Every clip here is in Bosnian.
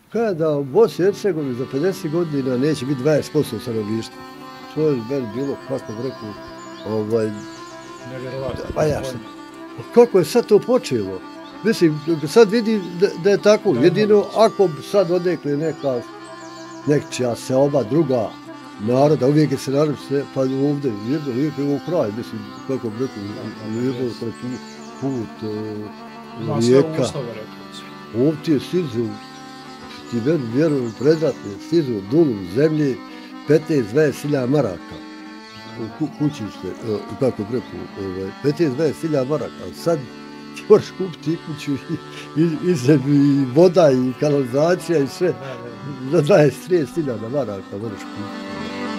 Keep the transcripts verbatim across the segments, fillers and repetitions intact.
kada u Bosni i Hercegovini za pedeset godina neće biti dvadeset posto stanovništva. To je meni bilo, kako bi rekao, ovaj... Nevjerovatno. Pa jasno. Kako je sad to počelo? Mislim, sad vidi da, da je tako. Jedino ako bi sad odekli neka, nekčija seoba, druga naroda, uvijek je se narod sve, pa ovdje, jedno, uvijek je u kraj, mislim, kako bi rekao, jedno, put, rijeka. Ovdje je stizu, ti vjerujem predratne, stizu dulu zemlji, petnaest dvadeset hiljada maraka. U kućište, kako bi rekao, petnaest dvadeset hiljada maraka. Sad ti moraš kupiti kuću i, i, i voda i kanalizacija i sve. Za dvadeset trideset hiljada maraka moraš kupiti.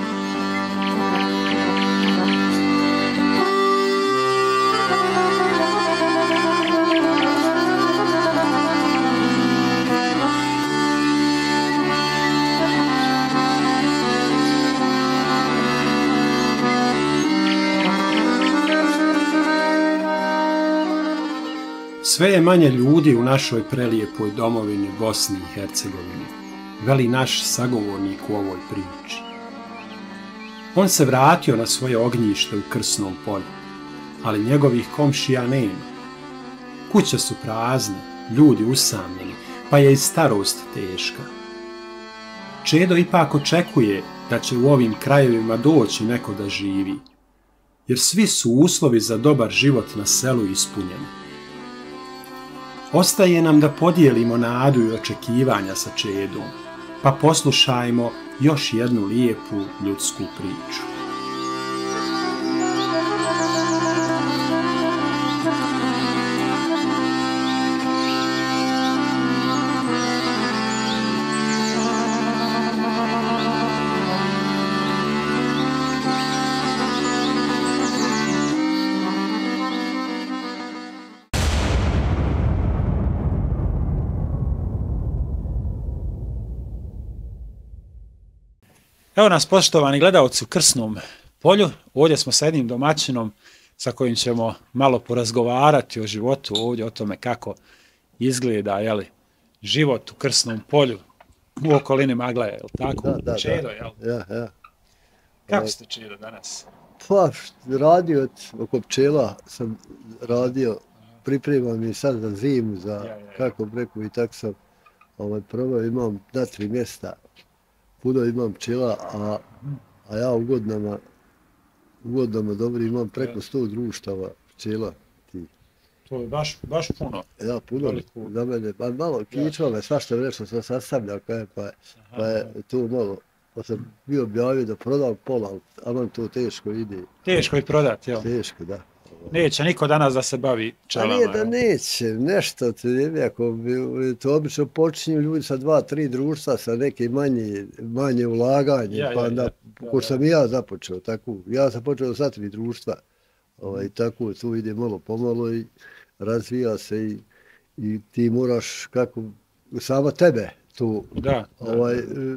Sve je manje ljudi u našoj prelijepoj domovini Bosni i Hercegovini, veli naš sagovornik u ovoj priči. On se vratio na svoje ognjište u Krsnom polju, ali njegovih komšija nema. Kuće su prazne, ljudi usamljeni, pa je i starost teška. Čedo ipak očekuje da će u ovim krajevima doći neko da živi, jer svi su uslovi za dobar život na selu ispunjeni. Ostaje nam da podijelimo nadu i očekivanja sa Čedom, pa poslušajmo još jednu lijepu ljudsku priču. Evo nas, poštovani gledalci, u Krsnom polju. Ovdje smo sa jednim domaćinom sa kojim ćemo malo porazgovarati o životu ovdje, o tome kako izgleda, jeli, život u Krsnom polju u okolini Maglaja, je li tako? Da, da, Čedo, da. jel? Ja, ja. Kako ste, Čedo, danas? Pa, radio oko pčela sam radio, pripremam i sad za zimu, za, ja, ja, ja. kako bi rekao, i tako sam ovaj, probao, imam na tri mjesta. Puno imam pčela, a, a ja u godinama, u godinama dobro imam preko sto društava pčela. Ti. To je baš, baš puno. Ja, puno Veliku. Za mene, pa malo kičva me, svašta nešto sam sastavljao, kaj, pa, pa je to malo, pa sam bio objavio da prodam pola, a vam to teško ide. Teško i prodati, jel? Teško, da. Neće niko danas da se bavi pčelama. A nije da neće, nešto ti, ako bi, to obično počinju ljudi sa dva, tri društva, sa neke manje, manje ulaganje, ja, pa onda, ja, ja, ko ja. sam i ja započeo, tako, ja sam počeo sa tri društva, ovaj, tako, tu ide malo pomalo i razvija se i, i ti moraš, kako, samo tebe tu, da, ovaj, da.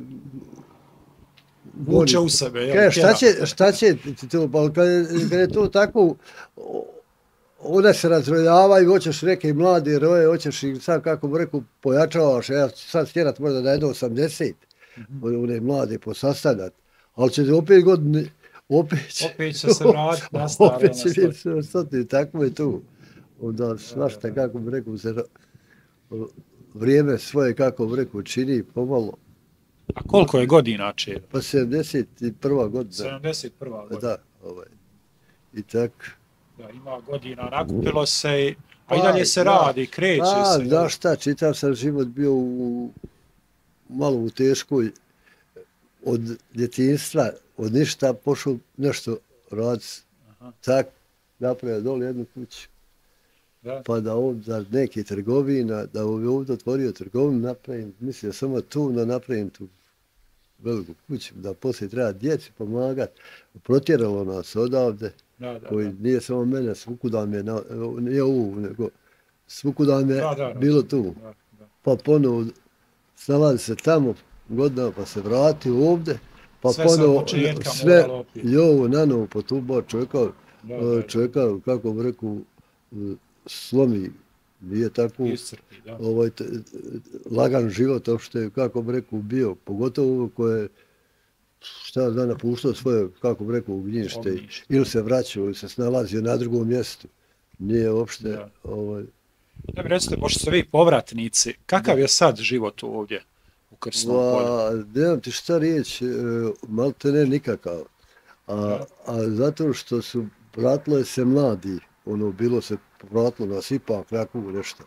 Vuče u sebe, jel? Kaj, šta će, šta će to, pa kad je, kad je to tako, onda se razrojavaju, hoćeš neke mlade roje, hoćeš ih sad, kako bi rekao, pojačavaš, ja sad stjerat možda da jedno osamdeset, mm-hmm. one mlade posastavljat, ali će opet godine, opet će, opet će se vratiti na staro. Opet će biti se ostati, tako je tu. Onda svašta, kako bi rekao, se vrijeme svoje, kako bi rekao, čini pomalo. A koliko je godina, Čedo? Pa sedamdeset prva godina. sedamdeset prva godina. Da, ovaj. I tak. Da, ima godina, nakupilo se, i, a i dalje se radi, kreće pa, se. Da, šta, čitav sam život bio u, malo u teškoj, od djetinjstva, od ništa pošao nešto raditi. Tak, napravio dole jednu kuću. Da. Pa da ovdje neke trgovina, da ovdje otvorio trgovinu, napravim, mislim samo tu, da napravim tu veliku kuću, da poslije treba djeci pomagati. Protjeralo nas odavde, da, da, koji da. Nije samo mene, svukuda me, na, nije ovu, nego svukuda me da, da, bilo tu. Da, da. Pa ponovo snalazi se tamo godina, pa se vrati ovdje, pa sve ponovo sve, i ovo nanovo po tu bar čovjeka, čovjeka, kako bi rekao, slomi nije tako Iscrpi, da. ovaj, t, lagan život, uopšte, kako bi rekao, bio, pogotovo koje šta ja znam, napuštao svoje, kako bi rekao, gnjište, Ognjište. ili se vraćao, ili se snalazio na drugom mjestu. Nije uopšte, Da. ovaj, Da mi recite, pošto ste vi povratnici, kakav je sad život ovdje u Krsnom polju? va, nemam ti šta riječi, malte ne nikakav. A, a zato što su, vratilo se mladi, ono, bilo se, vratilo nas ipak nekako nešto.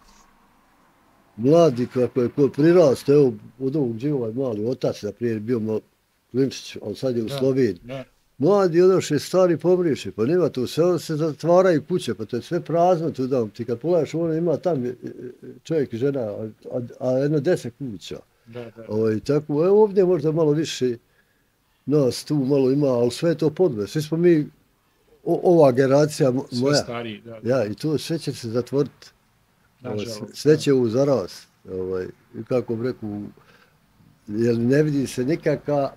Mladi, kako je ko prirast, evo, od ovog gdje ovaj mali otac, da prije je bio malo Klimčić, ali sad je u Da, Sloveniji. da. Mladi odoše, stari pomriješe, pa nema tu, sve se zatvaraju kuće, pa to je sve prazno tu da, ti kad pogledaš, ono ima tam čovjek i žena, a, a, a jedno deset kuća. Da, da. Ovaj, tako, evo ovdje možda malo više nas tu malo ima, ali sve je to podve. Svi smo mi, o, ova generacija mo- Sve moja, stariji, da. da. ja, i to sve će se zatvoriti. Ovaj, Nažalost, sve- sve će u zaraz. Ovaj, i kako bi rekao, jer ne vidi se nikakva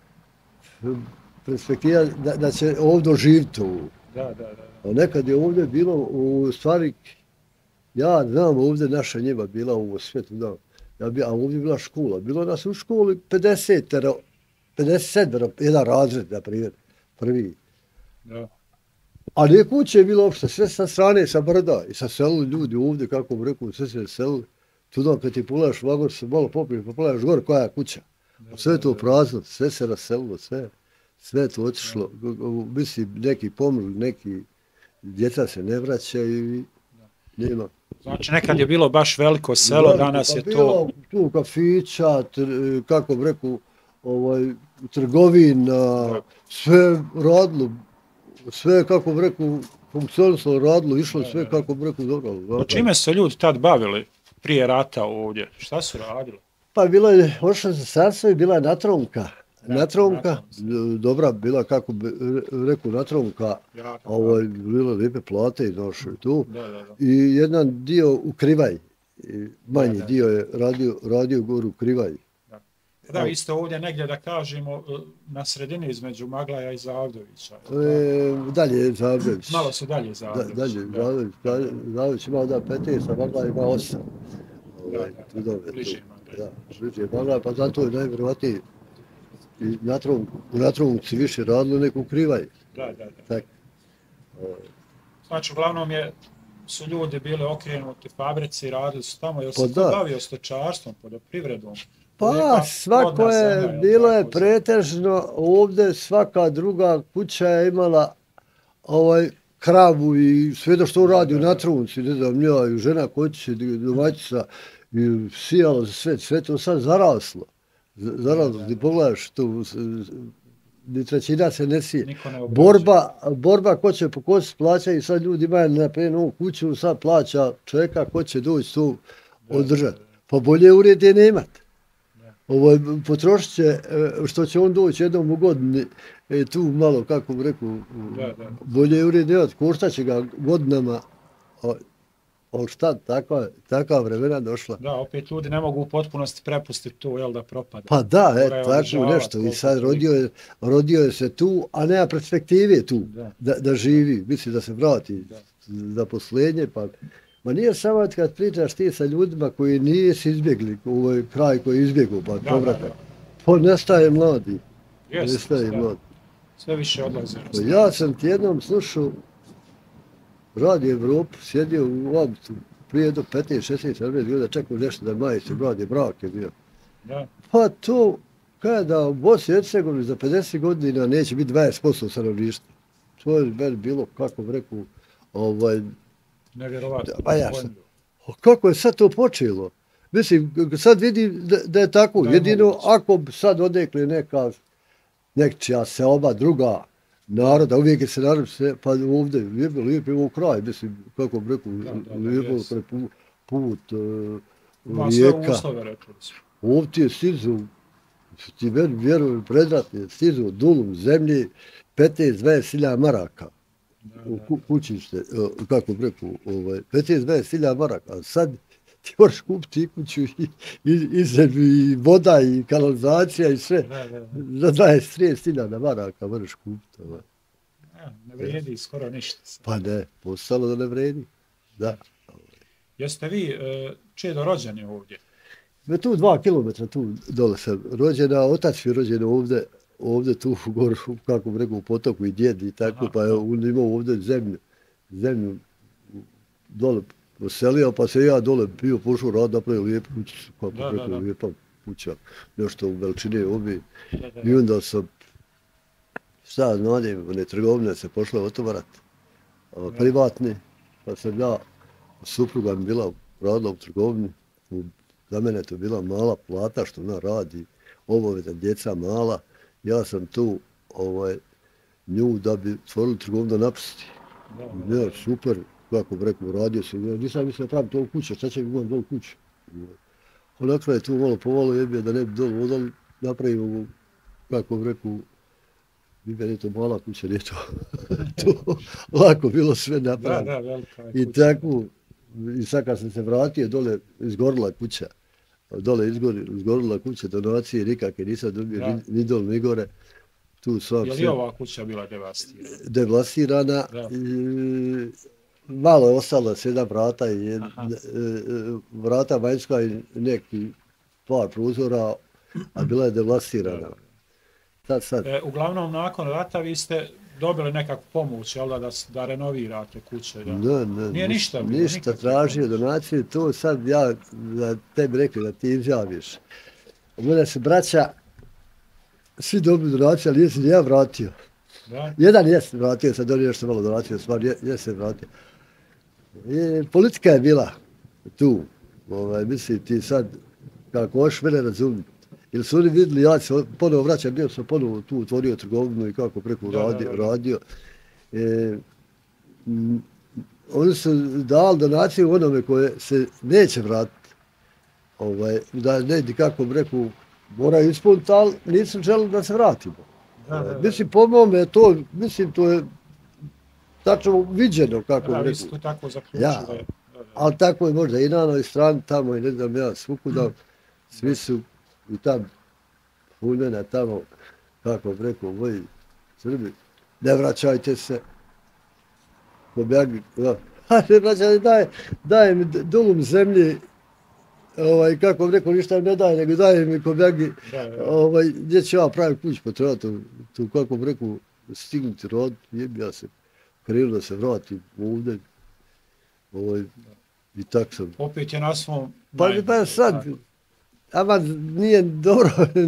perspektiva da, da će ovdje živjeti ovo. Da, da, da. da. A nekad je ovdje bilo, u stvari, ja znam ovdje naša njeba bila u svijetu, da. Ja bi, a ovdje je bila škola. Bilo nas u školi pedeset, pedeset sedam, jedan razred, na primjer, prvi. Da. A nije kuće bilo uopšte, sve sa strane, sa brda i sa selu ljudi ovdje, kako bi rekao, sve se selili. Tu kad ti pogledaš vagor, se malo popiješ, pa pogledaš gore koja je kuća. A sve je to prazno, sve se raselilo, sve, sve je to otišlo. Mislim, neki pomrli, neki djeca se ne vraćaju i nema. Znači, nekad je bilo baš veliko selo, Da, danas pa je bilo to... tu kafića, tr, kako bi rekao, ovaj, trgovina, Da. sve radilo, sve, kako bi rekao, funkcionisalo, radilo, išlo sve, kako bi rekao, dobro. Pa čime su se ljudi tad bavili prije rata ovdje? Šta su radili? Pa bilo je, ošlo za carstvo i bila je natronka. Da, Natronka, natronka. dobra, bila, kako bi rekao, natronka, Jako, ovaj, bilo lijepe plate i došlo i tu. Da, da, da. I jedan dio u Krivaj, i manji Da, da. dio je radio, radio gore u Krivaj. Da, vi ste ovdje negdje, da kažemo, na sredini između Maglaja i Zavdovića. E, dalje je Zavdović. Malo su dalje Da, Zavdović. dalje, da. Zavdović, Zavdović ima onda petnaest, a Magla ima osam. Ovaj, Da, da, tu da, dole, bliže tu. Magla. Da, bliže Magla, pa zato je najvjerovatniji i na Trom, u Natrovnici više radilo nego u Krivaj. Da, da, da. Tak. Znači, uglavnom je, su ljudi bili okrenuti fabrici, radili su tamo, jel Pa se da. ko bavio stočarstvom, poljoprivredom? Pa Neka svako plodna je, zemlja, jel bilo je tako? pretežno, ovdje svaka druga kuća je imala ovaj kravu i sve da što radi u Natrovnici, ne znam, ja i žena koće, domaćica, i sijalo se sve, sve to sad zaraslo. Z- Zaraslo, ti pogledaš tu, s- s- ni trećina se ne sije. Niko ne obrađuje. Borba, borba ko će pokositi plaća i sad ljudi imaju na novu kuću, sad plaća čovjeka ko će doći tu održati. Pa bolje urede nemat. Ovo, potrošit će, e, što će on doći jednom u godini, e, tu malo, kako bi rekao, Da, da. bolje urede nemat, koštat će ga godinama, a, ali šta, takva, takva vremena došla. Da, opet ljudi ne mogu u potpunosti prepustiti to, jel, da propada. Pa da, e, Moraju tako održavati nešto. I koliko sad toliko. rodio je, rodio je se tu, a nema perspektive tu, Da. da, da živi, misli da se vrati Da. zaposlenje. Pa, ma nije samo kad pričaš ti sa ljudima koji nisu izbjegli, ovaj kraj koji je izbjegao, pa Da, povratak. da, da. Pa nestaje mladi, Jeste, nestaje da. mladi. Sve više odlaze. Pa ja sam ti jednom slušao Radio Evropu, sjedio u autu prije do petnaest šesnaest godina, čekao nešto da majice, mladi brak je bio. Da, Pa to, kada u Bosni i Hercegovini za pedeset godina neće biti dvadeset posto stanovništva. To je meni bilo, kako bi rekao, ovaj, nevjerovatno. pa jasno. Kako je sad to počelo? Mislim, sad vidim da, da je tako. Da je Jedino moguće. ako bi sad odekli neka, nekčija seoba, druga naroda, uvijek je se narod se, pa ovdje, lijepo, lijepo je ovo kraj, mislim, kako bi rekao, Da, da, da, lijepo jest. je put, put uh, Ima sve rijeka. uslove, rekli su. Ovdje je stizu, ti meni vjerujem predratni, stizu dulum zemlji petnaest dvadeset hiljada maraka Da, u da, ku, kućište, o, kako bi rekao, ovaj, petnaest dvadeset hiljada maraka, a sad ti moraš kupiti i kuću i, i, i zemlju, i voda, i kanalizacija, i sve. da, da, da. Za dvadeset trideset hiljada maraka moraš kupiti. Ovaj. Ja, ne vrijedi skoro ništa. sad. Pa ne, postalo da ne vredi. Da. Jeste vi e, čedo rođeni ovdje? Me tu dva kilometra tu dole sam rođena, otac mi je rođen ovdje, ovdje tu u goru, kako bi rekao, u potoku i djed i tako, Aha, pa je on imao ovdje zemlju, zemlju dole poselio, pa se ja dole bio pošao rad, napravio lijepu kućicu, kako Da, rekao, da, da. lijepa kuća, nešto u veličine obi. Da, da, I da. onda sam, šta znam, one trgovine se pošle otvarati, a, privatni, pa sam ja, supruga mi bila radila u trgovini, u, za mene je to bila mala plata što ona radi, obaveza djeca mala, ja sam tu ovaj, nju da bi stvorili trgovinu napusti. Da, da, Ja, super, kako bi rekao, radio sam, ja nisam mislio praviti to kuće, šta će mi imati dolu kuću. Onakle je tu malo povalo jebio da ne bi dolu odali, napravio ovu, kako bi rekao, Bibe, nije to mala kuća, nije to, to lako bilo sve Da, napraviti. da, velika je I kuća. tako, i sad kad sam se vratio, dole izgorila kuća. Dole izgori, izgorila kuća, donacije nikakve nisam dobio, Da. ni, ni dol, ni gore. Tu sam Je li sve ova kuća bila devastirana? devastirana. Da. I, malo je ostalo sedam vrata i jed, Aha. e, e, vrata vanjska i neki par prozora, a bila je devastirana. Da, da. Sad, sad. E, uglavnom, nakon rata vi ste dobili nekakvu pomoć, jel da, da, s- da renovirate kuće? Da. Ne, ne, Nije ništa bilo, ništa nikakve tražio pomoći. donacije, to sad ja da tebi rekli da ti izjaviš. U mene se braća svi dobili donacije, ali jesi ja vratio. Da? Jedan jes vratio, sad donio nešto malo donacije, stvar je, jes se vratio. I politika je bila tu, ovaj, mislim ti sad, kako hoš mene razumiti. Ili su oni vidjeli, ja se ponovo vraćam, bio sam ponovo tu otvorio trgovinu i kako preko Da, da, radio. da, da. radio. E, m, oni su dali donaciju onome koje se neće vratiti. Ovaj, da ne, kako bi rekao, moraju ispuniti, ali nisu želeli da se vratimo. Da, da, Ovaj, da. Mislim, po mome, to, mislim, to je tačno viđeno, kako Da, bi vi ste rekao. to tako zaključili. Ja, Da, da, da. ali tako je možda i na onoj strani, tamo i ne znam ja, svukuda, svi su i tam, Fuljena tamo, kako bi rekao, moji Srbi, ne vraćajte se, pobjagi, ja. A ne vraćajte, daj, daj mi dolom zemlji, ovaj, kako bi rekao, ništa mi ne daje, nego daj mi pobjagi, Da, da. ovaj, gdje ću ja praviti kuću, pa treba to, to, kako bi rekao, stignuti rod, jebi ja se, krenuo da se vratim ovdje, ovaj, i tak sam. Opet je na svom... Pa, najbolje, pa sad, tako. ama nije dobro,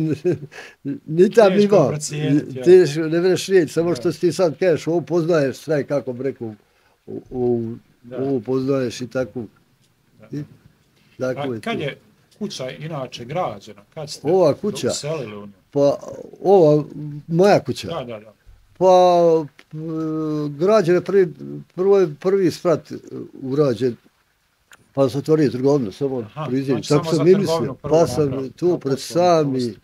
ni tam ni Teško je vam. procijeniti, jel? Teško, ne vreš riječ, samo Da. što ti sad kažeš, ovo poznaješ sve, kako bi rekao, o- o- Da. ovo poznaješ i tako. Da. I, tako A je kad to. je kuća inače građena? Kad ste Ova kuća? uselili u nju? Pa, ova, moja kuća, Da, da, da. pa, p- građen je prvi, prvo je prvi sprat urađen, pa sam otvorio trgovinu, samo Aha, prizijem, znači tako samo sam za i trgovinu mislio, prvo pa sam napravili, tu kao pred poslovni sami, prostor.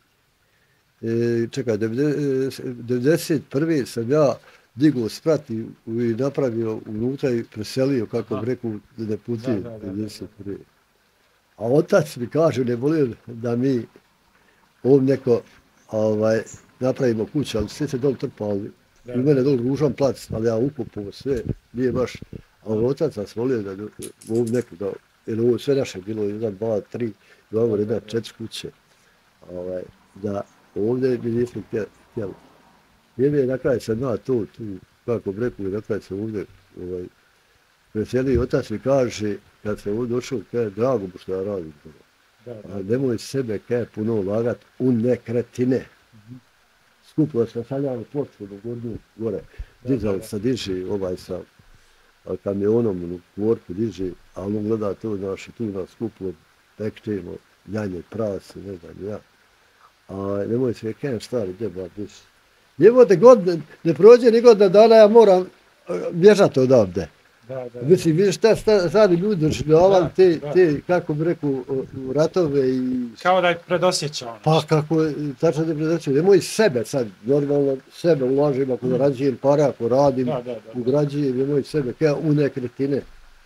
e, čekaj, devedeset prve sam ja digao sprat i, i napravio unutra i preselio, kako Aha. bi rekao, da ne putujem, Da, da, da, da. devedeset prve. A otac mi kaže, ne volio da mi ovdje neko ovaj, napravimo kuću, ali sve se dol trpali. Da, I u mene dol ružan plac, ali ja ukupao sve, nije baš. A otac nas volio da ovdje neko da, jer ovo sve naše bilo, jedan, dva, tri, dva, jedna, četiri kuće. Ovaj, da ovdje mi nismo htjeli. Jer je na kraju sam ja to, tu, kako bi rekao, na kraju sam ovdje ovaj, preselio. Otac mi kaže, kad sam ovdje došao, kaže, drago mu što ja radim to. Da, da. A nemoj sebe kaj puno ulagat u nekretnine. Skupilo sam sanjali ploču do gornju gore. Dizali da. sa diži ovaj sa a, kamionom u dvorku diži, a on gleda to, znaš, i tu nas skupilo, pekčemo, janje, prase, ne znam ja. A nemoj se kaj stari, gdje ba diš. Jebote, god ne, ne prođe ni godina dana, ja moram a, bježati odavde. Da, da, da. Mislim, vidiš šta sta- stari ljudi doživljavali Da, te, da. te, kako bi rekao, o- o, ratove i Kao da je predosjećao. pa kako je, tačno da predaću, nemoj sebe sad, normalno sebe ulažem ako zarađujem para, ako radim, Da, da, da. ugrađujem, nemoj sebe, kaj u nekretnine.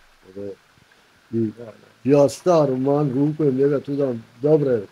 I Da, da. ja starom man rukujem njega tu dam, dobro je,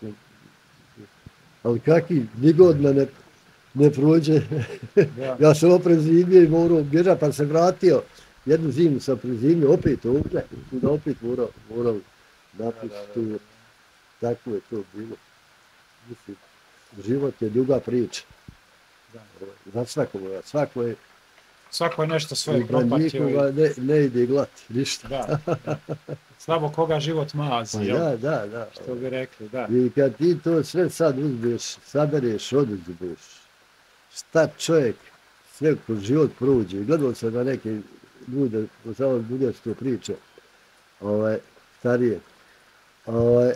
ali kaki, nigodna ne, ne prođe, Da. ja sam oprezivio i morao bježati, pa se vratio, jednu zimu sam prezimio, opet ovdje, da opet morao, morao napustiti tu, tako je to bilo. Mislim, život je duga priča. Za svakoga, svako je... Svako je nešto svoje propatio. I... Ne, ne ide glat, ništa. Da, da. Slabo koga život mazi, pa, jel? Da, da, da. Što bi rekli, da. I kad ti to sve sad uzmeš, sabereš, oduzmeš, šta čovjek sve kroz život prođe. Gledao sam na neke ljude, samo bude što priče, ovaj, starije. Ovaj,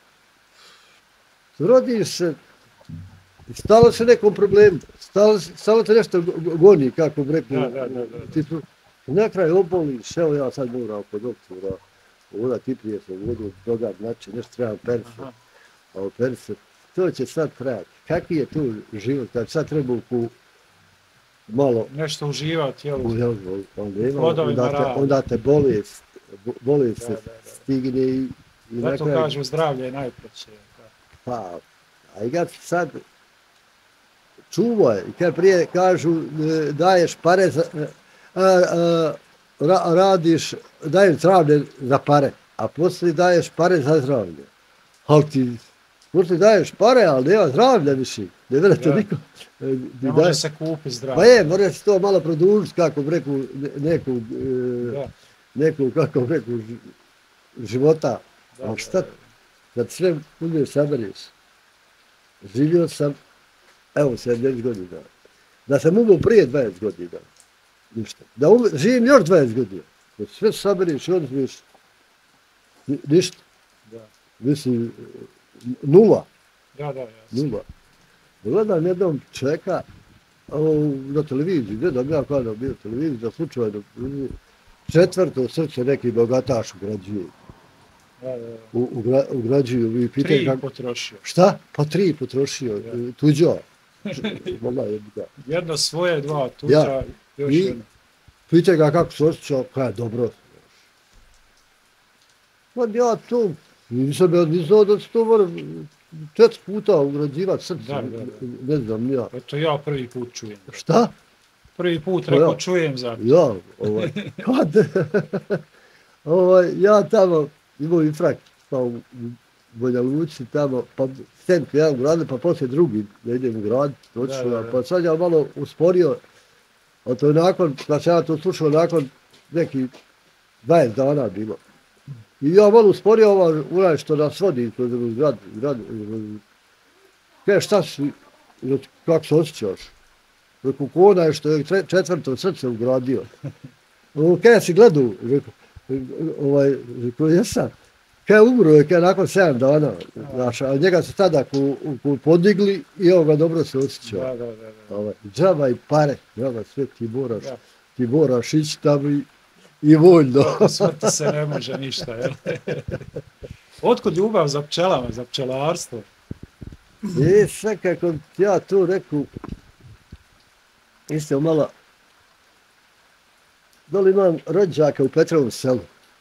rodiš se, stalo se nekom problemu, stalo, stalo te nešto goni, kako bi rekli. Da, da, da, da. Ti, na kraju oboliš, evo ja sad moram kod doktora, voda ti prije se vodu, toga, znači nešto trebam perse, a perse, to će sad trajati. Kakvi je tu život, kad sad treba u malo... Nešto uživati, jel? U, jel, onda, onda, te, onda te bolest, bolest se stigne i... i zato kraju, kažu zdravlje je najpreće. Pa, a i kad sad čuvaj, kad prije kažu daješ pare za... A, a, ra, radiš, daješ zdravlje za pare, a poslije daješ pare za zdravlje. Ali ti, poslije daješ pare, ali nema zdravlja više. Ne vele to niko. Ne može daje. Se kupiti zdravlje. Pa je, mora se to malo produžiti, kako bi rekao, neku, e, neku, kako bi rekao, života. Da, ali šta, kad sve uzmeš sabereš, živio sam, evo, sedamdeset godina. Da sam umro prije dvadeset godina. Ništa. Da um, živim još dvadeset godina. Da sve saberiš i oduzmeš, ništa. Da. Mislim, nula. Da, da, jasno. Nula. Gledam jednom čeka na televiziji, gledam ja kada bio televiziji, da slučajno četvrto srce neki bogataš ugrađuje. Da, da, da. U, ugra, ugrađuju. Tri kako... potrošio. Šta? Pa tri potrošio. Ja. Tuđo. Jedno svoje, dva tuđa. Ja. Još I jedno. Pitaj ga kako se osjećao, kada je dobro. Kad ja tu, nisam ja ni znao da se to mora četiri puta ugrađivati srce, da, da, da. Ne znam ja. Eto ja prvi put čujem. Šta? Prvi put rekao ja. Čujem za to. Ja, ovaj, kad? ovaj, ja tamo imao infrakt, pa u Banja Luci tamo, pa stent jedan grad, pa poslije drugi da idem u grad, točno, da, da, da. Pa sad ja malo usporio. A to je nakon, kad sam ja to slušao, nakon neki dvadeset dana bilo. I ja malo usporio ovaj, onaj što nas vodi kroz grad, grad, kaj šta si, kako se osjećaš? Rekao, ko onaj što je četvrto srce ugradio. Kaj si gledao? Rekao, ovaj, rekao, jesam. Kaj umro je, kaj nakon sedam dana, znaš, a njega se tada ku, ku podigli i ovo ga dobro se osjećao. Da, da, da, da. Ovaj, džaba i pare, džaba sve ti moraš, ja. ti moraš ići tamo i, i voljno. Smrti se ne može ništa, jel? Otkud ljubav za pčelama, za pčelarstvo? E, sad kako ja to rekao, isto malo, dole imam rođaka u Petrovom selu.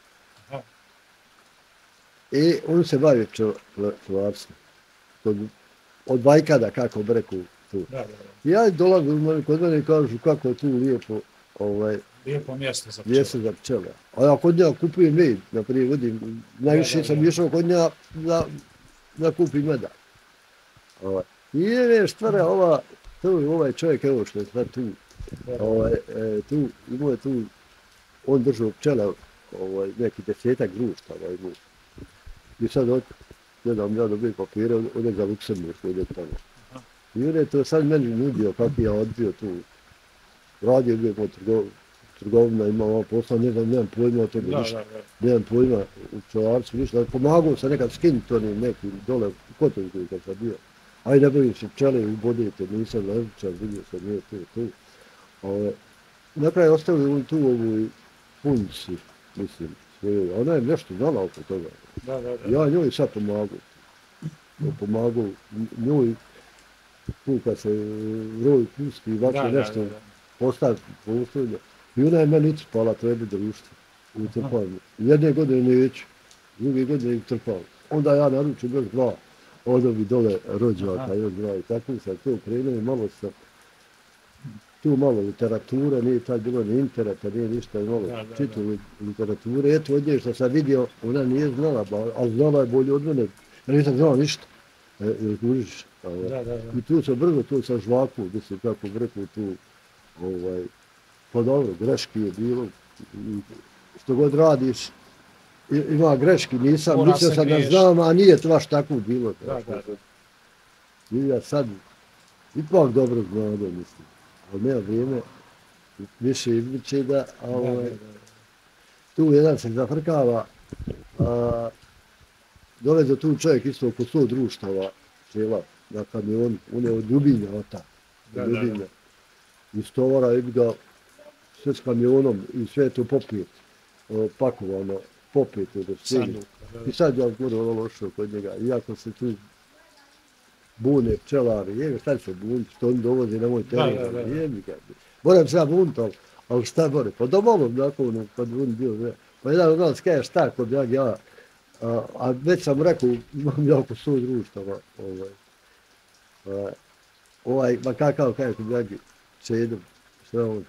I on se bavi pčelarstvom. Od Vajkada, kako bi rekao tu. Da, da, da. Ja dolazim kod mene i kažu kako je tu lijepo, ovaj, lijepo mjesto za pčele. Mjesto za pčele. A ja kod nja kupujem med, naprijed vodim. Najviše sam išao kod nja da, da kupim meda. Ovaj. I je štvara ova, tu, ovaj čovjek, evo što je sad tu, ovaj, e, tu, imao je tu, on držao pčele, ovaj, neki desetak društava imao. I sad od, gledam ja dobio papire, ode za Luksemburg, ode tamo. I on je to sad meni nudio kako ja odbio tu. Radio bio po trgov, trgovina, imao ovo posla, ne znam, nemam pojma od toga, ništa. Nemam pojma u pčelarstvu, ništa. Pomagao sam nekad skinuti onim nekim dole u Kotovku kad sam bio. Aj ne bavim se pčele, ubodite, nisam levičan, vidio sam, nije tu, tu. Ove, na kraju ostavili on tu ovu punci, mislim. Ona je nešto znala oko toga. Da, da, da. Ja njoj sad pomagao. Pomagao njoj, tu kad se roj pusti i ovako nešto postaviti postavlja. I ona je meni utrpala treba društvo. Utrpala. Jedne godine neću, druge godine utrpala. Onda ja naručim još dva. Onda bi dole rođaka još dva i tako sam to krenuo i malo sam tu malo literature, nije tad bilo ni interneta, nije ništa, malo Da, da, čitu literature. Eto, od nje što sam vidio, ona nije znala, ali znala je bolje od mene. Ja nisam znao ništa. E, e, kužiš, ovaj. Da, da, da. I tu sam brzo, tu sam žvaku, mislim, kako bi rekao, tu, ovaj, pa dobro, greški je bilo, i što god radiš, i- ima greški, nisam, Mora mislio se sam da griješiti. znam, a nije to baš tako bilo. Da, da, da. I ja sad, ipak dobro znamo, mislim, ali nema vrijeme, više izmiče da, a Da, ovaj, da, da. tu jedan se zafrkava, a, dovezo tu čovjek isto oko sto društava, cijela, na kamionu, on je od Ljubinja, od ta, Da, od da, da. Ljubinja. Iz tovara i bi ga sve s kamionom i sve to popet, o, pakovano, popet do svega. Sanduka, da, I da. sad ja gore ono lošao kod njega, iako se tu bune pčelari, je, šta se buni, što on dovozi na moj teren, Da, da, da. je mi ga. Moram se ja bunit, ali, ali šta more, pa domovom nakon, kad on bio, ne. Pa jedan od nas kaže šta kod ja, ja, a, a već sam rekao, imam ja oko sto društava, ovaj, a, ovaj, ma kakav kaže kod ja, čedom, šta on,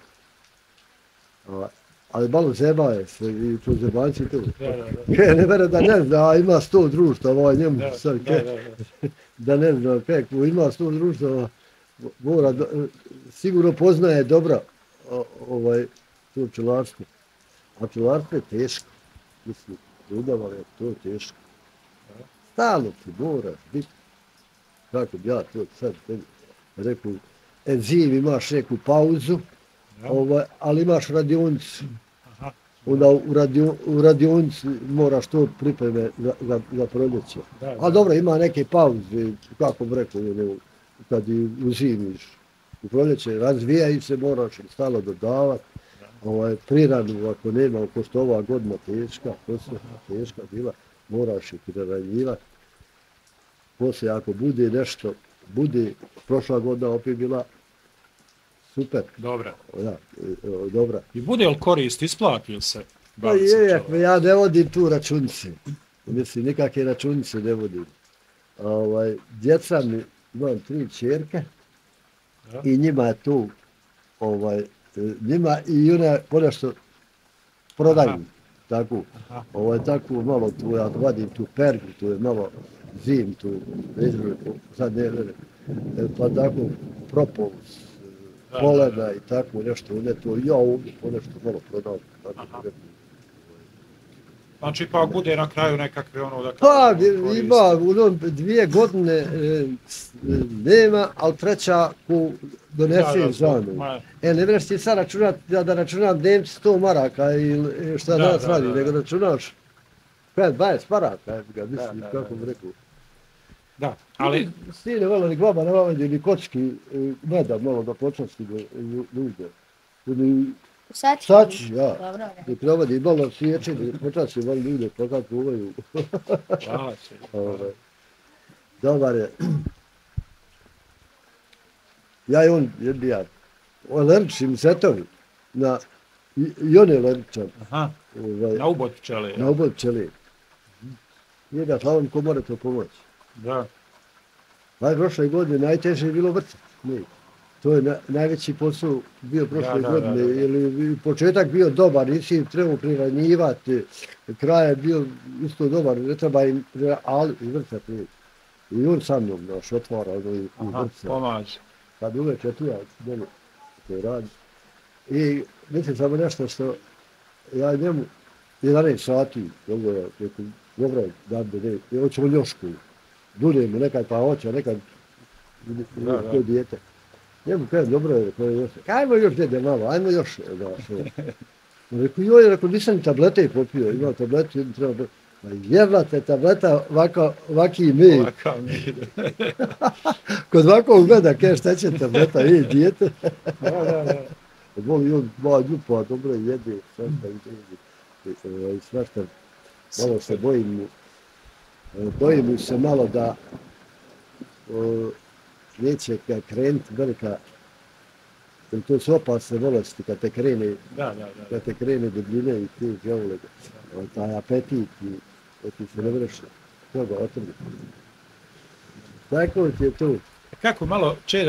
a, ali malo zebaje se i to zebanci tu. Da, da, da. Kaj, ne vere da ne zna, a ima sto društava, ovaj njemu Da, sad, da, kaj, da, da. da ne zna, kaj, ko ima sto društava, mora, do, sigurno poznaje dobro o, ovaj, to pčelarstvo. A pčelarstvo je teško, mislim, udava je to teško. Stalno ti moraš biti, kako bi ja to sad tebi rekao, e, zim imaš neku pauzu, Da. ovaj, ali imaš radionicu. Aha. Onda u, radio, u radionici moraš to pripreme za, za, za proljeće. Da, da. A dobro, ima neke pauze, kako bi rekao, ne, kad i uzimiš u proljeće, razvijaju se, moraš im stalo dodavati. Ovaj, priranu, ako nema, ako što ova godina teška, poslije teška bila, moraš ih priranjivati. Poslije, ako bude nešto, bude, prošla godina opet bila super, Dobra. da, e, e, dobra. I bude li korist, isplati li se Pa baviti sa je, pčelom? ja ne vodim tu računice. Mislim, nikakve računice ne vodim. Ovaj, djeca mi, imam tri čerke Da. i njima je tu, ovaj, e, njima i one ponešto prodaju. Aha. Tako, Aha. ovaj, tako malo tu, ja vadim tu pergu, tu je malo zim, tu, vežu, sad ne, ne, ne, pa tako propolis, Da, polena da, da. i tako nešto, ne to, ja ovdje ponešto malo prodam. Tako, Aha. ne, Znači, pa bude na kraju nekakve ono da Pa, kažemo, koristi. ima, ono, dvije godine e, s- e, nema, ali treća ko donese Da, da, zanu. ma- E, ne vreš ti sad računat, ja da računam dnevnici sto maraka ili šta Da, danas da, radi, da, nego da. računaš pet dvadeset maraka, ja bi ga mislim, da, kako da, bi rekao. Da, ali Sine, malo ni baba, ne vidi ni kočki, e, meda malo da počasti ljude. Ili Sači. sači, ja. Dobro, da. Dok ne vidi malo sjeće, da počasti malo ljude, pa kako uvaju. hvala se. Ovaj, dobar je. Ja i on je bija alergični setovi. Na, i, i on je alergičan. Aha, Ovaj, na ubod pčele. na Ja. obod pčeli. Nije da slavom ko mora to pomoći. Da, Aj, prošle godine najteže je bilo vrcat. Ne. To je na, najveći posao bio prošle Da, da, godine, da, da. jer je početak bio dobar, nisi im trebao priranjivati, kraj je bio isto dobar, ne treba im, prira- ali i vrcati. I on sa mnom naš otvara ono i, i aha, vrca. pomaže. Kad uveče tu ja dole to radi. I mislim samo nešto što ja njemu jedanaest sati, dobro je, rekao, dobro je, da bi ne, i hoće on ljošku. Dulje mu nekad pa hoće, nekad Da, da. to dijete. Njemu kaže, dobro je, to je još, ajmo još dede malo, ajmo još, da, što. Rekao, joj, rekao, nisam ni tablete popio, imao tabletu, jednu treba, be- ma jebate tableta, ovako, ovaki mi, Ovakav mi ide. kod ovakvog meda, kaže, šta će tableta, i dijete. Da, da, da. Voli on dva ljupa, dobro jede, svašta i svašta. Malo se bojim mu, e, bojim mu se malo da o, neće ga krenuti velika, jer to su opasne bolesti kad te krene, Da, da, da. kad te krene debljine i ti želude, taj apetit i da ti se ne vrši toga otrvi. Tako ti je to. Kako malo, Čedo, da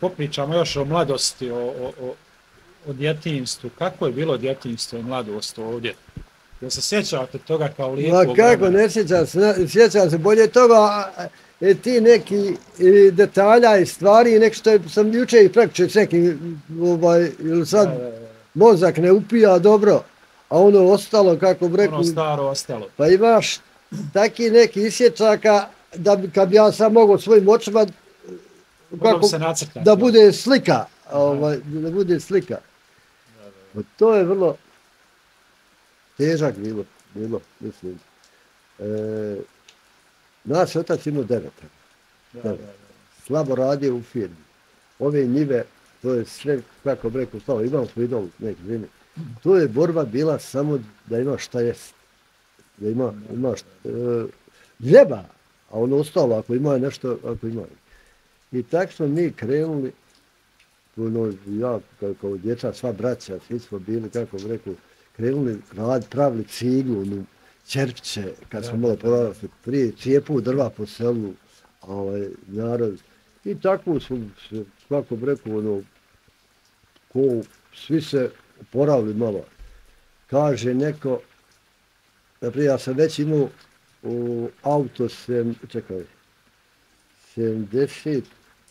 popričamo još o mladosti, o, o, o, o djetinjstvu. Kako je bilo djetinjstvo i mladost ovdje? Jel se sjećate toga kao lijepog Ma kako, vremena? ne sjećam se, sjećam se bolje toga, e, ti neki e, detalja i stvari, nek što sam juče i prekče s nekim, ovaj, ili sad Da, da, da. mozak ne upija dobro, a ono ostalo, kako bi rekao, Ono staro ostalo. pa imaš taki neki isječaka, da bi, kad bi ja sam mogao svojim očima, Moglo bi se nacrtati. da bude slika, ovaj, da bude slika. Pa to je vrlo težak bilo, bilo mislim. E, naš otac imao devetara. Da, da, da. Slabo radio u firmi. Ove njive, to je sve, kako bi rekao, stalo, imao smo idol neki zimi. To je borba bila samo da ima šta jest. Da ima, ima šta, e, ljeba, a ono ostalo, ako ima nešto, ako ima. I tako smo mi krenuli, ono, ja kao, kao djeca, sva braća, svi smo bili, kako bi rekao, krenuli rad, pravili ciglu, ono, čerpće, kad smo malo porasli, prije cijepu drva po selu, ovaj, narod. I tako smo se, kako bi rekao, ono, ko, svi se oporavili malo. Kaže neko, naprijed, ja sam već imao u auto, sem, čekaj, sedamdeset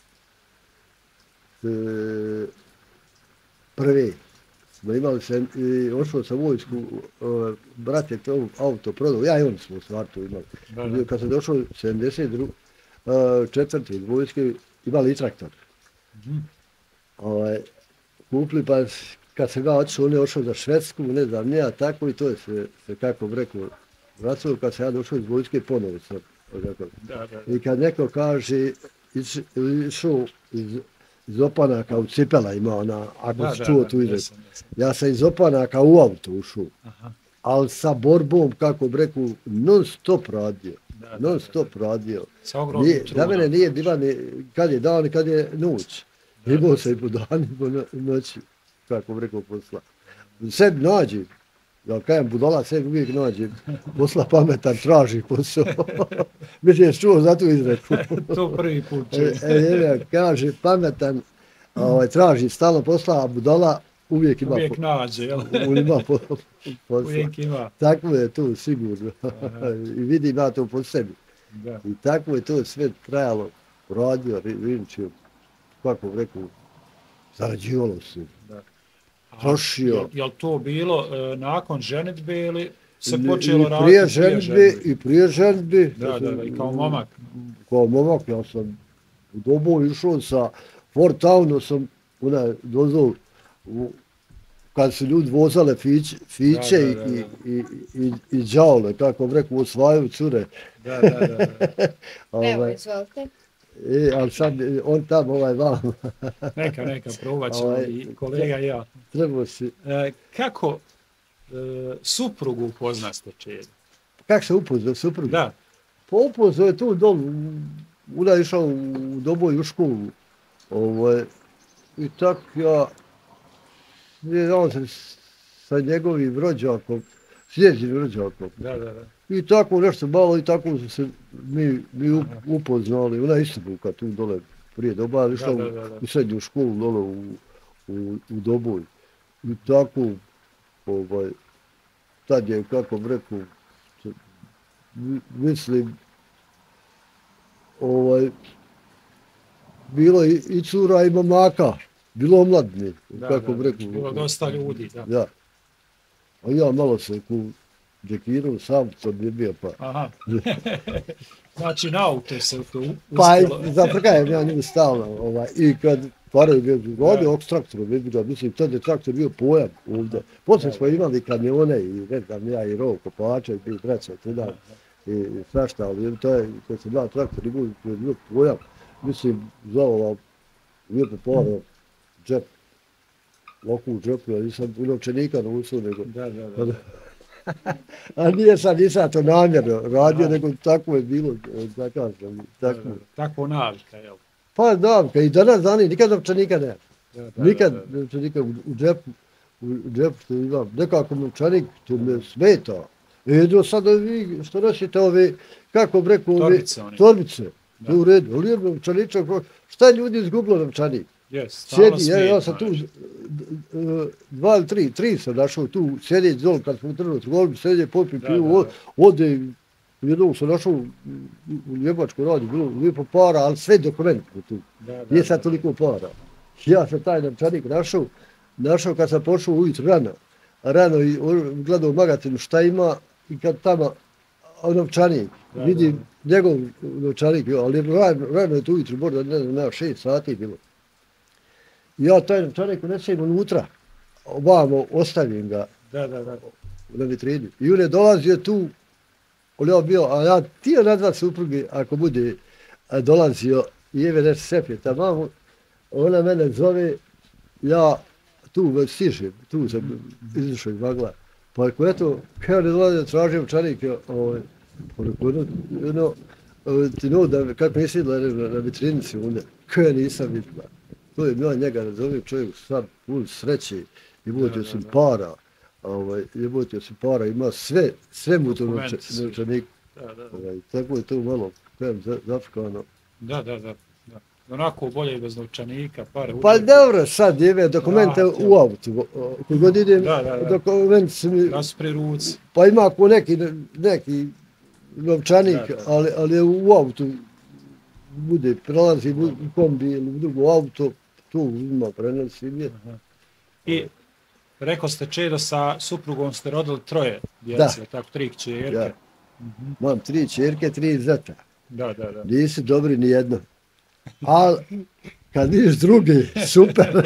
prvi smo imali se, i ošao sam u vojsku, uh, brat je to auto prodao, ja i on smo u stvartu imali. Da, da. Kad sam došao sedamdeset četvrti iz vojske, imali i traktor. Mm-hmm. Ovaj, kupili, pa kad sam ga otišao, on je ošao za Švedsku, ne znam, nije tako i to je se, se kako bi rekao, vracao, kad sam ja došao iz vojske, ponovo sam. Da, da. I kad neko kaže, išao iz, iz opanaka u cipela ima ona, ako da, si čuo tu izreku. Ja sam iz opanaka u auto ušao, ali sa borbom, kako bi rekao, non stop radio. Da, non stop da, da. radio. Nije, da mene nije bila ni kad je dan, kad je noć. Imao sam i po dani, po noći, kako bi rekao, posla. Sebi nađi. Ja kajem budala, sebi uvijek nađe posla pametan, traži posao. Mislim, je čuo za tu izreku. To prvi put čuo. E, e, kaže, pametan, ovaj, traži stalno posla, a budala uvijek ima, uvijek nađe, jel? ima po, posla. Uvijek ima. Tako je to sigurno. I vidim ja to po sebi. Da. I tako je to sve trajalo, radio, rinčio, kako bi rekao, zarađivalo se. Da. Trošio. Je, je li to bilo e, nakon ženitbe ili se počelo raditi prije ženitbe? I prije ženitbe. Da, da, da, i kao momak. Kao momak, ja sam u dobu išao sa Fort Townu, sam onaj dozvol, kad su ljudi vozale fić, fiće da, da, da, da. i, i, i, i džaule, kako bi rekao, osvajaju cure. Da, da, da. da. Evo, izvolite. E, ali sad on tam, ovaj vam. Neka, neka, probat ćemo ovaj, i kolega i ja. Treba si. E, kako e, suprugu upoznaste Čedo? Kako se upoznao suprugu? Da. Pa upoznao je tu dol, ona je išao u Doboj u školu. Ovaj, i tako ja, ja sam sa njegovim rođakom, sljedećim rođakom. Da, da, da. I tako nešto malo i tako su se mi, mi upoznali. Ona je Istobuka tu dole prije doba, ali išla u srednju školu dole u, u, u Doboj. I tako, ovaj, tad je, kako bi rekao, mislim, ovaj, bilo i, i cura i mamaka, bilo omladni, kako bi rekao. Bilo dosta ljudi, da. Da. A ja malo se ku džekirao, sam to bi bio pa. Aha. Znači na auto se to uspjelo. Pa zaprkajem ja njemu stalno. Ovaj, i kad paraju bio, radi ovog traktora, mislim, tada je traktor bio pojam ovdje. Poslije smo imali kamione i ne znam ja i rov, kopača i bi braća tuda i, i svašta, ali to je, kad sam dao traktor i bio, bio pojam, mislim, za ova lijepo paro, džep, loku u džepu, ja nisam unovčenika naučio, nego... Da, da, da. A nije sad, nisam to namjerno radio, da. Nego tako je bilo, tako sam, tako. Tako navika, jel? Pa navika, i danas dani, nikad novčanika ne. Da, da, nikad da, da. Novčanika u, u džepu, u džepu što imam, nekako novčanik, to me smeta. I jedno sad vi, što nosite ove, kako bi rekao, ove torbice, torbice, to u redu, ali je novčaničak, šta ljudi izgubilo novčanik? Yes, stalno Sjedi, ja, ja smijet, sam tu, znaš. d- dva ili tri, tri sam našao tu, sjedi dol kad smo u Trnovcu golbi, sjedi, popi Da, pivu, da, o- da. ode, jednog sam našao u u Njemačkoj radi, bilo lijepo para, ali sve dokumente tu. Da, da, Nije sad da. toliko para. Ja sam taj novčanik našao, našao kad sam pošao ujutro rano, rano i o- gledao u magazinu šta ima i kad tamo a novčanik, Da, vidim da, njegov novčanik, jo, ali rano, rano je tu ujutro, možda ne znam, nema šest sati bilo. Ja taj novčanik unesem unutra, ovamo ostavim ga Da, da, da. na vitrini. I on je dolazio tu, on je bio, a ja tio nazvat supruge, ako bude a, dolazio i jeve nešto sepje tamo, ona mene zove, ja tu već stižem, tu sam izašao iz magla. Pa ako eto, kada ne dolazio, tražio novčanik, ovaj, pa rekao, ono, ono, ti no, da, kako nisi vidjela na, na vitrinici onda, kada nisam vidjela. To je bila njega, razumio čovjek, sad pun sreće, jebotio sam para, ovaj, jebotio sam para, ima sve, sve mu to Dokumenti svi. novčanik. Da, da, da. Ovaj, tako je to malo, kajem, za- zafrkano. Da, da, da. da. Onako bolje i bez novčanika, pare. Pa uzeti. dobro, sad jebe dokumente Vrati, u autu, koji god idem, Da, da, da. dokumenti su mi, Da su pri ruci. pa ima ako neki, neki novčanik, Da, da. ali, ali je u autu, bude, prelazi u kombi ili u drugo auto, tu ima prenosi, ide. I rekao ste, Čedo, sa suprugom ste rodili troje djece, tako, tri kćerke. Ja. Imam tri čerke, tri zeta. Da, da, da. Nisu dobri ni jedno. Ali kad vidiš drugi, super.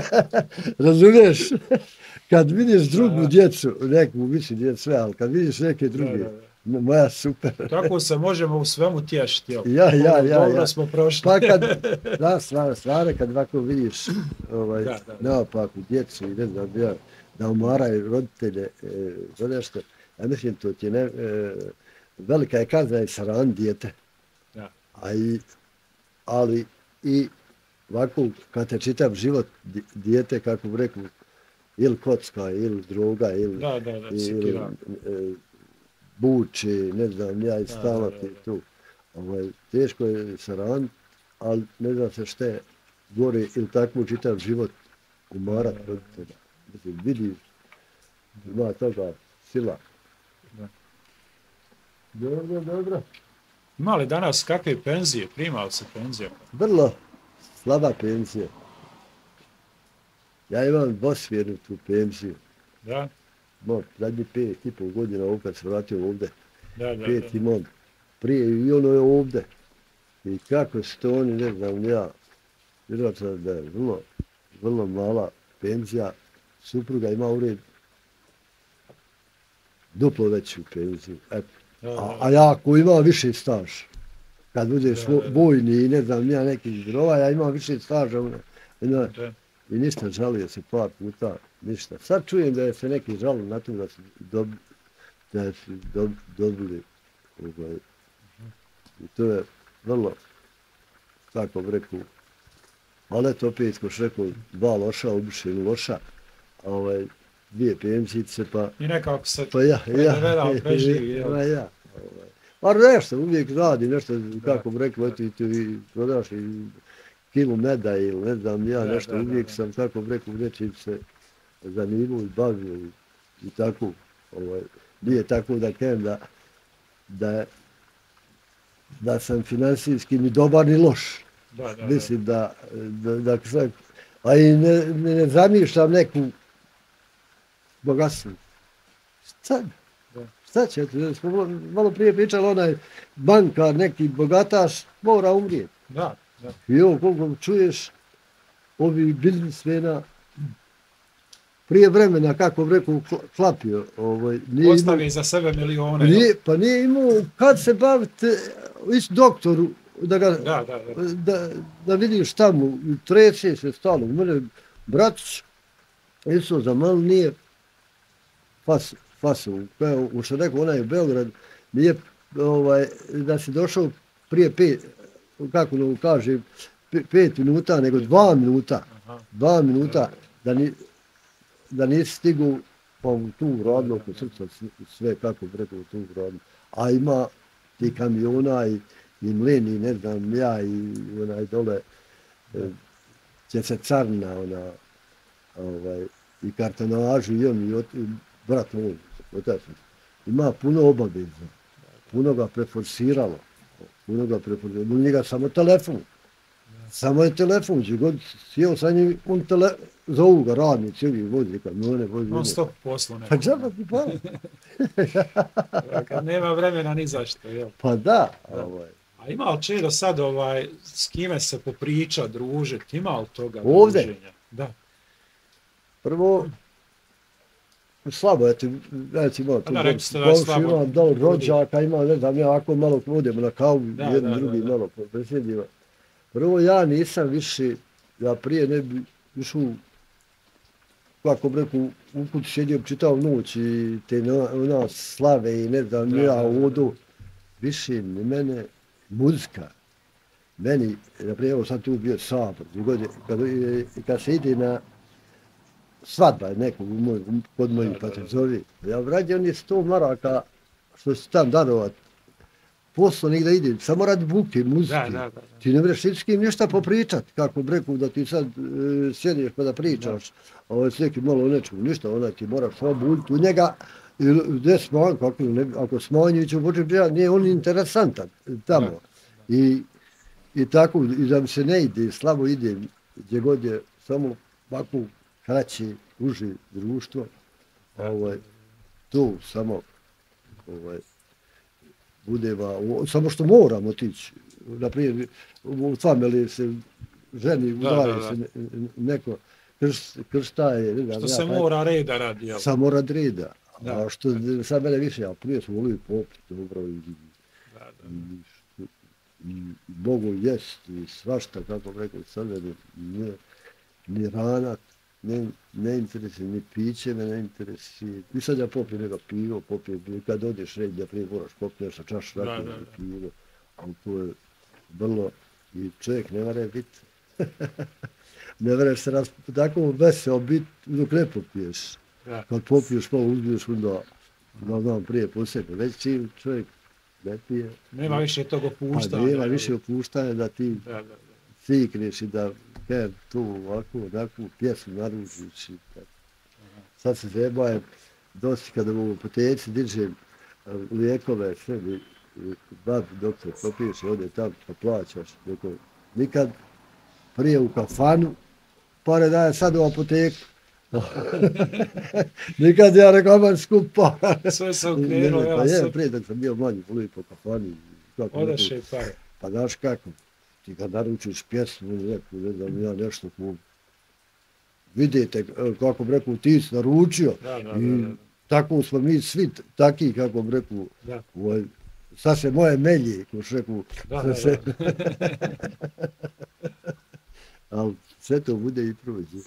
Razumiješ? Kad vidiš drugu djecu, neku, mislim djecu sve, ali kad vidiš neke druge, Da, da, moja super. Tako se možemo u svemu tješiti. jel? Ja, ja, ja. Dobro ja. smo prošli. Pa kad, da, stvarno, stvarno, kad ovako vidiš ovaj, Da, da, da. naopaku djecu i ne znam, ja, da umaraju roditelje e, za nešto, ja mislim to ti je ne, e, velika je kazna i saran dijete. Da. A i, ali i ovako, kad te čitav život di- dijete, kako bi rekao, ili kocka, ili droga, ili, Da, da, da, ili sekira. e, buči, ne znam, ja i Da, stalno da, da, ti da. tu. Ovaj, teško je saran, ali ne zna se šta je gore ili tako čitav život umarat roditelja. Mislim, vidi, ima toga sila. Da. Dobro, dobro. Ima li danas kakve penzije? Prima li se penzija? Vrlo slaba penzija. Ja imam dvosmjernu tu penziju. Da, Imam zadnji pet i pol godina opet se vratio ovdje. da, da. Pet da. imam. Prije i ono je ovdje. I kako su to oni, ne znam, ja. Vjerojatno da je vrlo, vrlo mala penzija. Supruga ima ured duplo veću penziju. Eto. Da, A, da. a ja ako imam više staž, kad budeš Da, da, da. vojni i ne znam, ja neki grova, ja imam više staža. Ono, ono, Da. I ništa, žalio se par puta, ništa. Sad čujem da je se neki žalio na to da su, dob, da su dob, dobili. Ovaj, I to je vrlo, kako bi rekao, ali eto opet, ko što rekao, dva loša, obišen loša, a ovaj, dvije penzijce, pa, I nekako se pa ja, ja, predevedao, preživi, jel? pa ja. Ovaj. Pa nešto, uvijek radi, nešto, kako bi rekao, eto i tu i prodaš i kilu meda ili ne znam ja Da, nešto, da, da, uvijek da. sam, kako bi rekao, nečim se zanimao i bavio i, i tako. Ovaj, nije tako da kažem da, da, da sam finansijski ni dobar ni loš. Da, da, da. Mislim da, da, da sad, a i ne, ne, ne zamišljam neku bogatstvo. Šta? Da. Šta će? Smo malo, malo prije pričali, onaj bankar, neki bogataš, mora umrijeti. Da, da. I ovo, koliko čuješ, ovi biznismena, prije vremena, kako bi rekao, kla- klapio, ovaj, nije Ostavi imao, za sebe milione. jel? nije, pa nije imao kad se baviti, ići doktoru, da ga, Da, da, da. da, da vidiš šta mu, treće se stalo. U mene, bratić, isto za malo nije fas, fasu, kao, u što rekao, onaj Beograd, nije, ovaj, da si došao prije pet, kako da kažem, pe- pet minuta, nego dva minuta, Aha. dva minuta, da, ni, da nisi stigao, pa u tu radno, oko srca, sve, kako bi rekao, tu radno. A ima ti kamiona i, i mlin i ne znam ja i onaj dole, e, će se carna, ona, ovaj, i kartonažu, i on, i, ot, i brat moj, otac, ima puno obaveza, puno ga preforsiralo, puno ga preforsiralo, u njega samo telefon, samo je telefon, gdje god sjeo sa njim, on tele, zovu ga radnici, ovi vozi, kad ne vozi. On stop poslu Pa džaba ti pa. Kad nema vremena ni zašto, jel? Pa da, ovaj. A ima li Čedo sad ovaj, s kime se popriča, družiti, ima li toga ovdje? druženja? Da. Prvo, slabo, ja ti, ja ti imam tu da, komšu, imam dao rođaka, imam, ne znam, ja ako malo odemo na kavu, da, jedan da, drugi da, da. malo presjedimo. Prvo, ja nisam više, ja prije ne bi išao, kako bi rekao, u kući sjedio, čitao noć i te ona slave i ne znam, da, ja da, da. odu, više ni mene, muzika. Meni, naprijed, evo sad tu bio sabor, kad, kad se ide na svadba nekog moj, kod mojih pa te zove, ja vrađe on je sto maraka što se tam darovat, poslo nigde ide, samo radi buke, muzike. Da, da, da, da. Ti ne vreš s kim ništa popričat, kako breku da ti sad e, sjediš pa da pričaš, a ovo s nekim malo nečemu, ništa, ona ti moraš obuljiti u njega, gdje smanj, kako, ne, ako Smanjić u počinu, nije on interesantan tamo. Da, da. I, I tako, i da mi se ne ide, slabo ide, gdje god je samo ovako kraće, uže društvo, ovaj, to samo ovaj, budeva, samo što moram otići, naprijed, u famili se ženi, udaje se neko, krš, kršta je. Ne, što ja, se ja, mora reda radi, jel? Samo rad reda, da. A što sad mene više, ja prije sam volio popit, dobro, i, da, da. i, i mogu jest i svašta, kako rekao, sad mene nije, ni rana, ne, ne interesuje, ni piće me ne interesuje. I sad ja popijem neka pivo, popijem, kad odeš red, da prije moraš popiješ sa čašu rakije pivo, ali to je vrlo, i čovjek ne mora biti, ne moraš se raz, tako veseo biti dok ne popiješ. Da. Kad popiješ malo uzbiješ, onda, da znam, prije po sebe, već čim čovjek ne pije. Nema više tog opuštanja. Pa nema više opuštanja da ti da, da, da. Cikneš i da jer tu ovako, onakvu pjesmu naručiš. Sad se zebajem, dosti kada u apoteci dižem lijekove, sve mi, babi doktor popiješ i ode tam pa plaćaš. Neko, nikad prije u kafanu, pare daje sad u apoteku. Nikad ja rekao, aman skupa. Sve se ukrenuo, ja. Pa je, prije dok sam bio manji, volio po kafani. Odaše pare. Pa znaš kako, ti kad naručiš pjesmu, neku, ne znam, ja nešto ko vidite, kako bi rekao, ti si naručio. Da, da, i da, da. Tako smo mi svi taki, kako bi rekao, ovaj, sad se moje melje, ko što rekao, da, da, se... da. Ali sve to bude i prođe.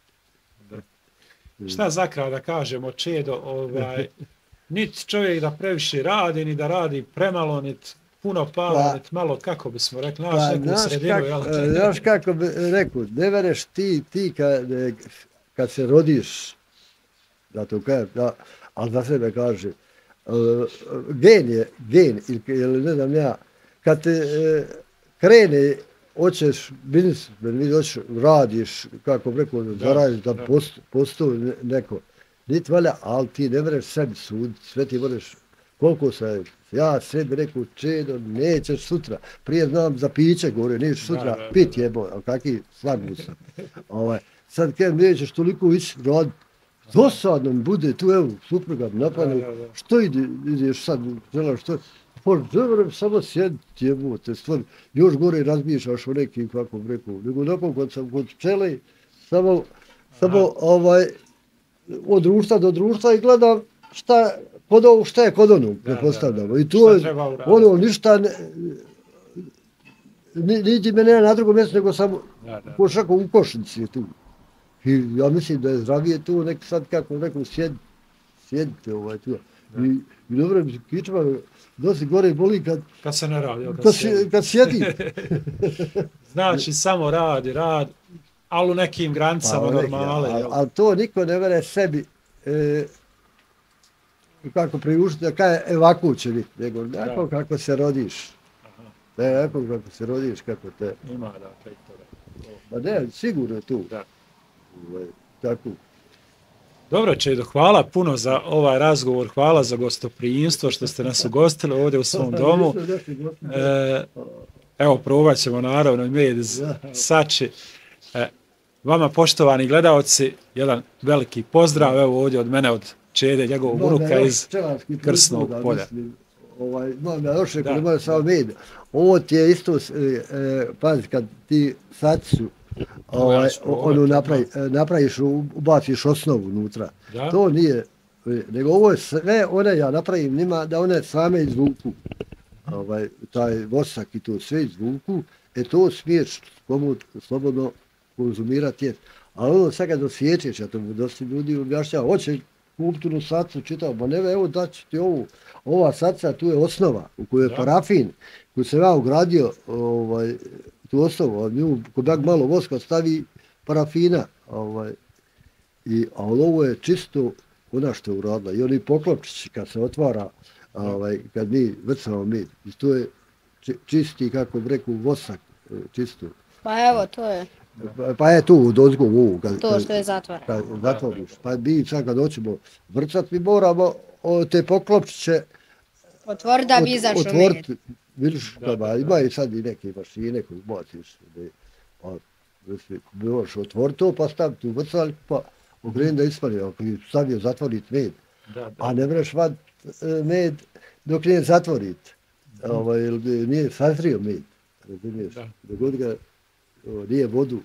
Šta zakrao da kažemo, Čedo, ovaj, niti čovjek da previše radi, ni da radi premalo, niti puno para, pa, niti malo, kako bismo rekli, naš pa, neku sredinu, kak, jel? Znaš kako bi rekao, ne vereš ti, ti kad, kad se rodiš, da to kažem, da, ali za sebe kaže, uh, gen je, gen, ili ne znam ja, kad te uh, krene, hoćeš biznismen, hoćeš, radiš, kako bi rekao, da, zaradiš, da, da post, postoji neko, niti valja, ali ti ne vereš sebi suditi, sve ti moraš, koliko se, ja sebi rekao, Čedo, nećeš sutra, prije znam za piće, govorio, nećeš sutra, da, da, pit jebo, ali kakvi slagu sam. ovaj, sad kad nećeš toliko ići raditi, dosadno mi bude tu, evo, supruga napadne, što ide, ideš sad, želaš što, Poželim samo sjediti jebote, stvar, još gore razmišljaš o nekim, kako bi rekao, nego nakon kad sam kod pčele, samo, samo ovaj, od društva do društva i gledam šta, kod ovog, šta je kod onog, prepostavljamo. I to je, ono, ništa, ne, niti me nema na drugom mjestu, nego samo, ko šako u košnici je tu. I ja mislim da je zdravije tu, nek sad kako rekao, sjedite, sjedite ovaj tu. I, i dobro mi se kičma, dosi gore boli kad... Kad se ne radi, kad, kad, sjedi. kad sjedi. Znači, samo radi, radi, ali u nekim granicama pa, normale. Ali al to niko ne vere sebi, e, kako priuštiti, da kaj ovako će biti, nego onako kako se rodiš. Aha. Ne, ako kako se rodiš, kako te... Ima da, kaj toga. Ma ne, sigurno je tu. Da. Ovaj, tako. Dobro, Čedo, hvala puno za ovaj razgovor, hvala za gostoprijinstvo što ste nas ugostili ovdje u svom domu. E, evo, probat ćemo naravno med iz Sači. E, vama, poštovani gledalci, jedan veliki pozdrav, evo ovdje od mene, od Čede, njegovog unuka iz Krsnog polja. Ovaj, imam ja još rekao, nemoj samo med. Ovo ti je isto, e, pazi, kad ti Sačicu, ovaj, onu napravi, napraviš, ubaciš osnovu unutra. Da? To nije, nego ovo je sve, one ja napravim njima da one same izvuku. Ovaj, taj vosak i to sve izvuku, e to smiješ slobodno konzumirati jest. Ali ono sad kad osjećaš, ja to dosta ljudi objašnjava, hoće kupiti onu sacu, čitao, ma ne, evo daću ti ovu, ova saca, tu je osnova, u kojoj je parafin, koju sam ja ugradio, ovaj, tu osnovu, a nju, kod malo voska stavi parafina, ovaj, i, a ovo je čisto ona što je uradila. I oni poklopčići kad se otvara, ovaj, kad mi vrcamo med, i to je čisti, kako bi rekao, vosak, čisto. Pa evo, to je. Pa, pa je tu, dozgo ovu. Kad, to što je zatvoreno. Kad zatvoriš. Pa mi sad kad hoćemo vrcat, mi moramo o, te poklopčiće otvori da bi izašao med. Vidiš, kada ima i sad i neke mašine koje ubaciš, pa možeš otvoriti to, pa staviti u vrcalj, pa okreni da ispali, ako je stavio zatvoriti med. Da, da. A ne vreš vad med dok nije zatvoriti, ovaj, nije sazrio med, razumiješ, dok ga o, nije vodu,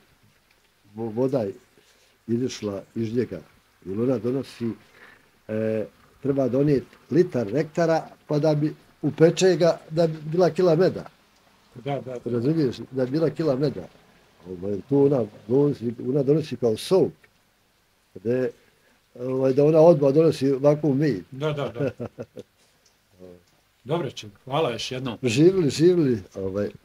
voda izišla iz njega, jer ona donosi, e, treba donijeti litar nektara, pa da bi upeče ga da bi bila kila meda. Da, da, da. Razumiješ, da bi bila kila meda. Ovaj, to ona donosi, ona donosi kao sok. Da, ovaj, da ona odmah donosi ovakvu med. Da, da, da. Dobro će, hvala još jednom. Živjeli, živjeli. Ovaj.